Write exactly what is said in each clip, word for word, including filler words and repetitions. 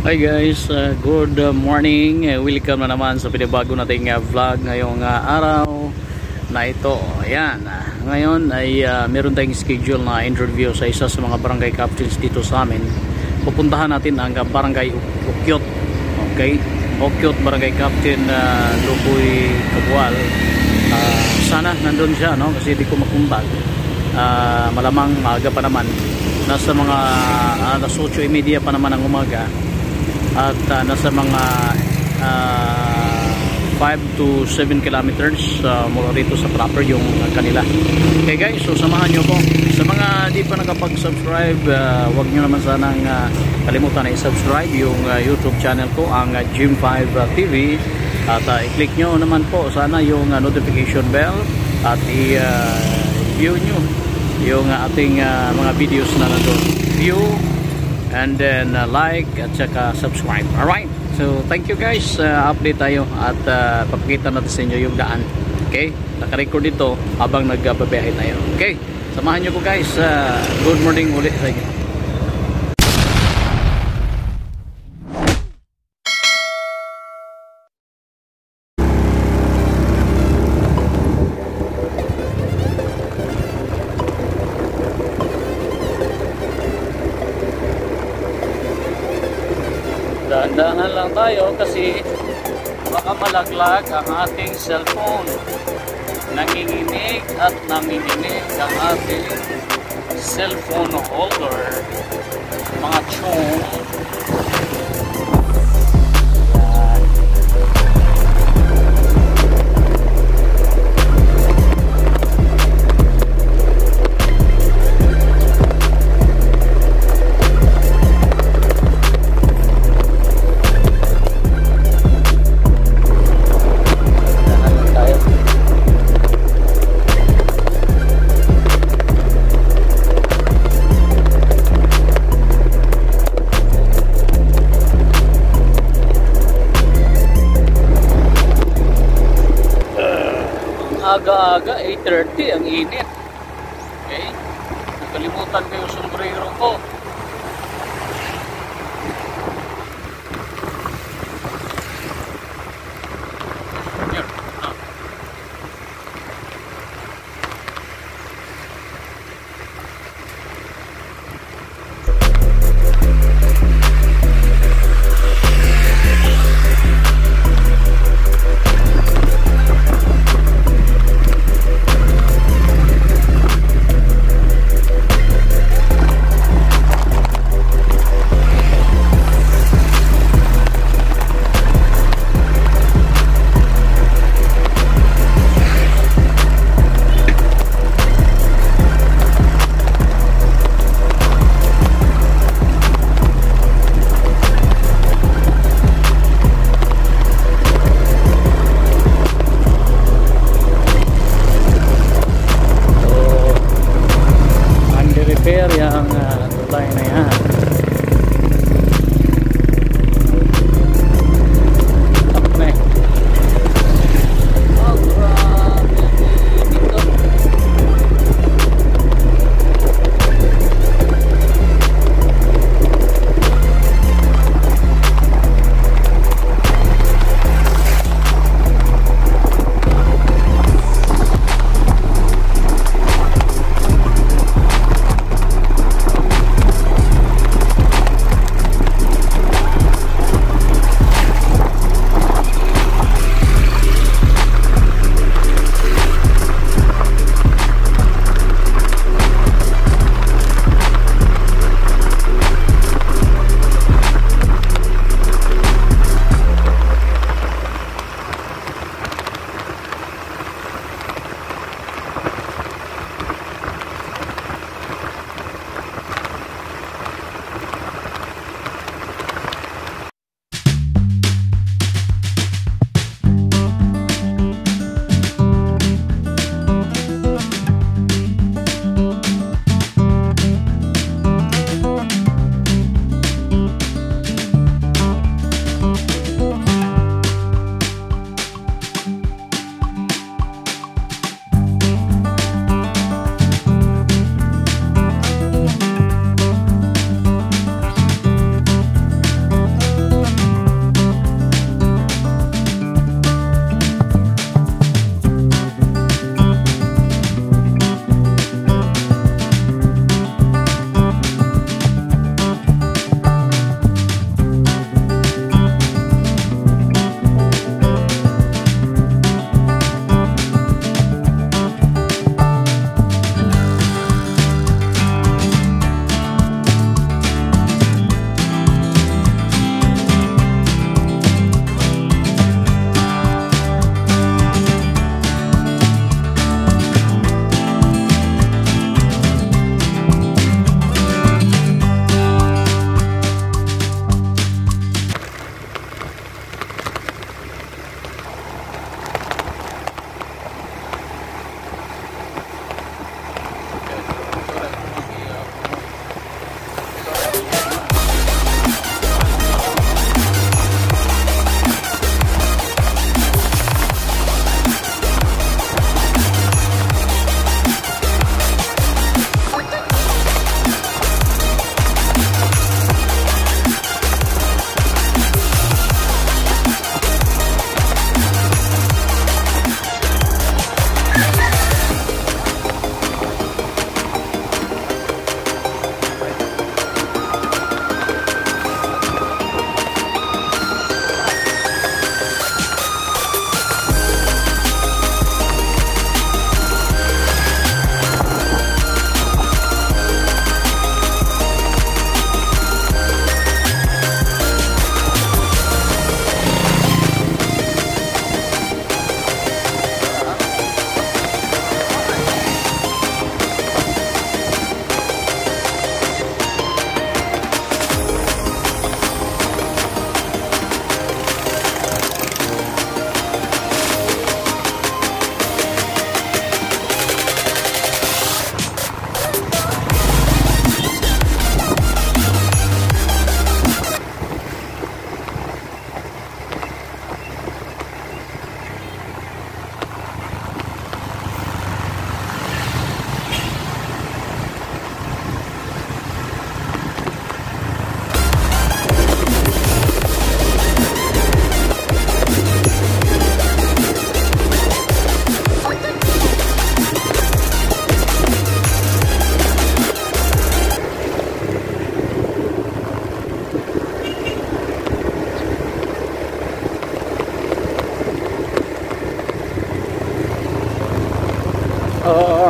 Hi guys, uh, good uh, morning. Uh, welcome na naman sa pinabago nating uh, vlog ngayong uh, araw na ito. Ayan, uh, ngayon ay uh, meron tayong schedule na interview sa isa sa mga barangay captains dito sa amin. Pupuntahan natin ang uh, barangay Ukyot. Okay, Ukyot barangay captain uh, Luboy Kabual. Uh, sana nandun siya, no? Kasi di ko makumbag. Uh, malamang maaga pa naman. Nasa mga uh, alas otso y media pa naman ang umaga. At uh, nasa mga uh, five to seven kilometers uh, mula rito sa proper yung uh, kanila. Okay guys, so samahan nyo ko. Sa mga di pa nakapag-subscribe, uh, huwag nyo naman sanang uh, kalimutan na i-subscribe yung uh, YouTube channel ko, ang uh, Jim five uh, T V. At uh, i-click nyo naman po sana yung uh, notification bell at i-view uh, nyo yung uh, ating uh, mga videos na nandun. View and then uh, like at saka subscribe. Alright, so thank you guys. Uh, update tayo at uh, papakita natin sa inyo yung daan. Okay, naka-record dito habang nagbabiyahe tayo. Okay, samahan nyo ko guys. Uh, good morning ulit sa inyo. Dahan-dahan lang tayo kasi baka malaglag ang ating cellphone. Nanginginig at nanginginig ang ating cellphone holder. Mga chong. Aga-aga, eight thirty, ang init. Okay, nakalimutan ko yung sombrero ko. Yan, ah.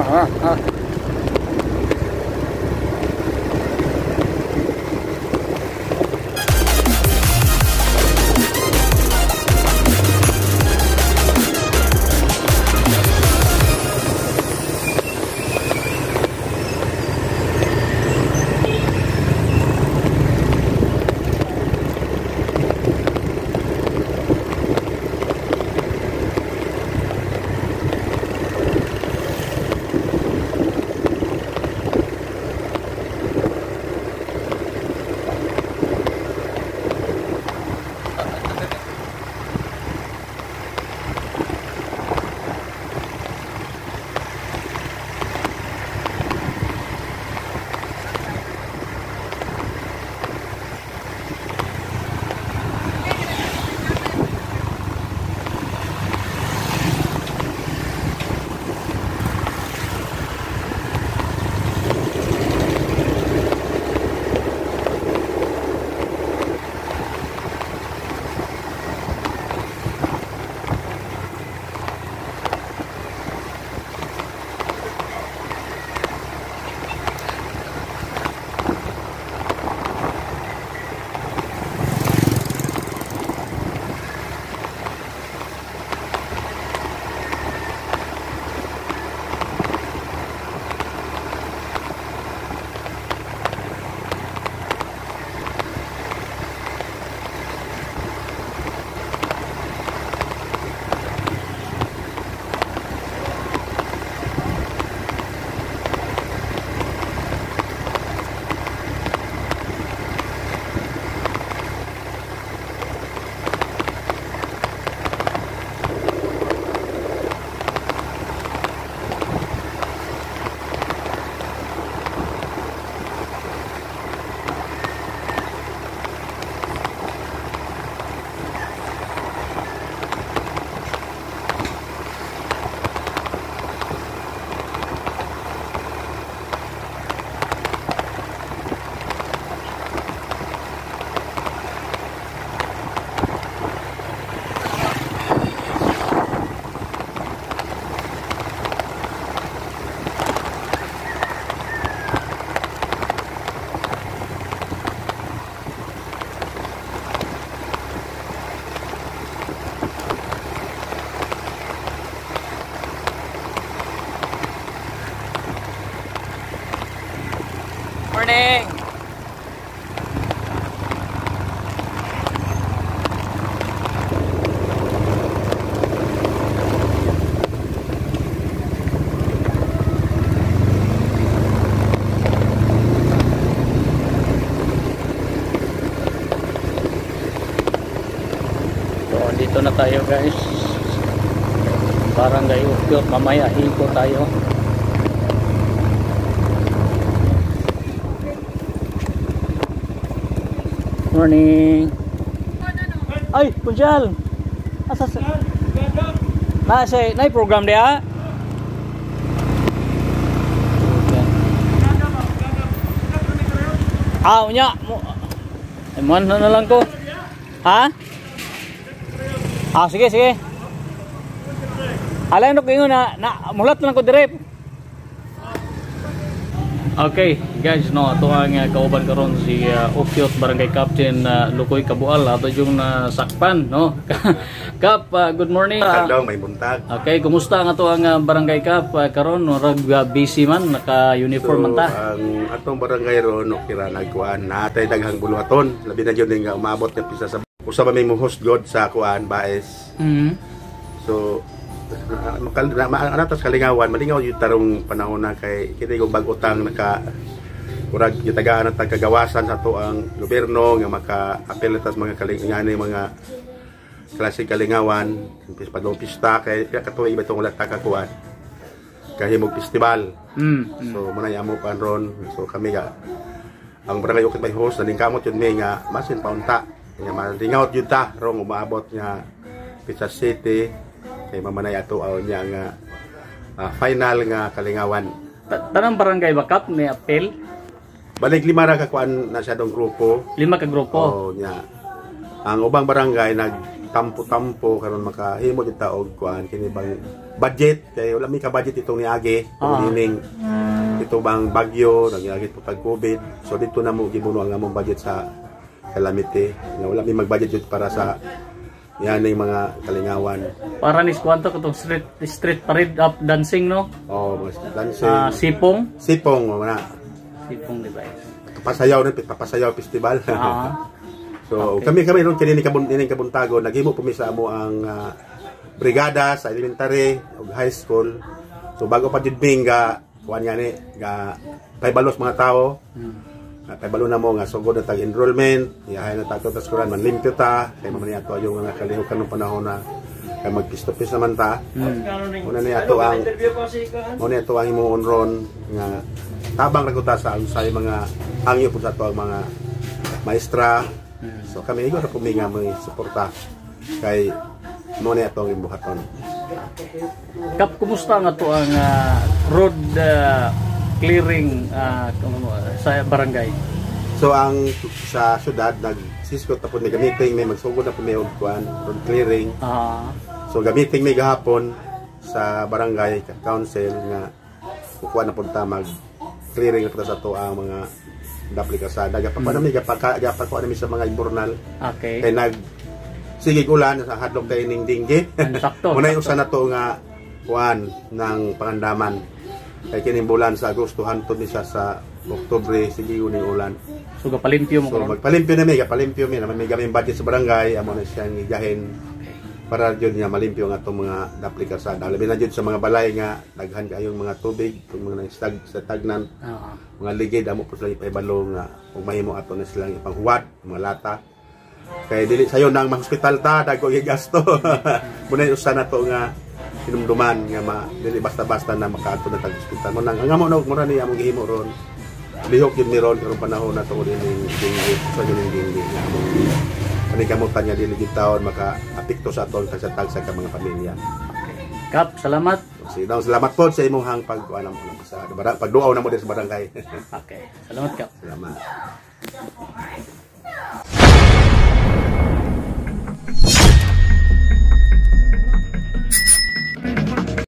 ah, ah. Morning! So, dito na tayo guys. Barangay Ukyot. Mamaya hiko tayo. Morning. Ay, Punjal. Asa sa? Na say, nay program dia. Ah, unya. Ay, man na lang ko. Ha? Ah, sige, sige. Alay no kingon na, na mulat lang ko direct. Okay, guys, no, ato ang uh, kauban karon si uh, Ukyot Barangay Captain uh, Lukoy Kabual ato yung nasakpan, no. Kap, uh, good morning. Hello, may buntag. Okay, kumusta ang ato ang uh, Barangay Kap uh, karon murag uh, busy man, naka-uniform man ta. So, ang atong barangay ron no kira nagkuan natay daghang buluhaton, labi na jud nga umabot na pisa sa usa ba may host god sa kuan baes. Mhm. So makal anatas kalingawan malingaw yung tarong panahon na kay kini kung bag-utang naka murag gitagaan at kagawasan sa to ang gobyerno nga maka-apel tas mga kalingani mga klase kalingawan padong pista kay katuig ba itong ulat takakuan kahimog festival. Mm. So muna yamo kan ron so kami ga ang barangay Ukyot may host naning kamot yun may nga masin paunta nga malingaw yun ta rong umaabot nga Pizza City kay mamanay ato aw niya nga uh, final nga kalingawan. Tanang barangay ba Kap may apel? Balik lima ra ka kuan na siya dong grupo. Lima ka grupo. Oh nya. Ang ubang barangay nag tampo-tampo karon makahimo jud ta og kuan kini bang budget kay wala mi ka budget itong niagi Ah. nining ito bang bagyo nagyagi po tag COVID so dito na mo gibuno ang among budget sa calamity nga wala mi mag-budget jud para sa yan yung mga kalingawan. Para ni kwanto katong street street parade up dancing no. Oh, mga dancing. Ah, sipong. Sipong mo na. Sipong device. Papasayaw na papasayaw festival. Ah. So Okay. kami kami ron kini kabun ini kabuntagon naghimo pumisa mo ang ah, brigada sa elementary ug high school. So bago pa jud bing ga kuan nga ni ga paybalos mga tao. Hmm. Uh, paybalon na mo nga sugod na tag enrollment, iyahay na tato tas kuran man limpyo ta kay man ato yung mga kalihukan ng panahon na kay magpistopis naman ta. Hmm. Una ni ato ang una ni ato ang imong onron nga tabang raguta sa unsay mga hangyo pud sa ato ang mga maestra. So kami igo ra puminga mo suporta kay mo ni ato ang imbuhaton. Kap, kumusta nga to ang ah, road ah, clearing ah, kung ano, sa barangay? So ang sa syudad nag siskot tapon ni gamiting may magsugod na po may og kuan road clearing. Ah, So gamiting may gahapon sa barangay council nga kukuha na punta mag clearing na sa to ang mga dapli kasada gapa pa nami gapa gapa ko nami sa mga imburnal okay. kay nag sige ulan sa hadlok kay ning dinggi. Sakto. Unay usa na to nga kuan ng pangandaman kay kining bulan sa Agosto hantod ni siya sa Oktubre sige uning ulan. So gapalimpyo mo So karon. magpalimpyo na may gapalimpyo mi naman may gamay budget sa barangay amo na siya gigahin para jud nga malimpyo nga itong mga dapli kasada. Labi na jud sa mga balay nga daghan kayong mga tubig, itong mga stag sa tagnan, Ah, mga ligid amo po sila ipahibalo nga kung mahimo ato na silang ipanghuwat, mga lata. Kay dili sayo nang ma-hospital ta dago gigasto. Muna usa na to nga hinumduman nga ma dili basta-basta na makaadto na tag hospital. Mo nang ang amo na mura ni among gihimo ron. Lihok yun ni ron karong panahon na to din ning dinggi sa yung dinggi nga among panikamutan niya dili gid taon maka-apekto sa atong tagsatag sa mga pamilya. Kap, salamat. Sige daw salamat po sa imong hang pag-alam mo sa pagduaw na mo din sa barangay. Okay. Salamat, Kap. Salamat.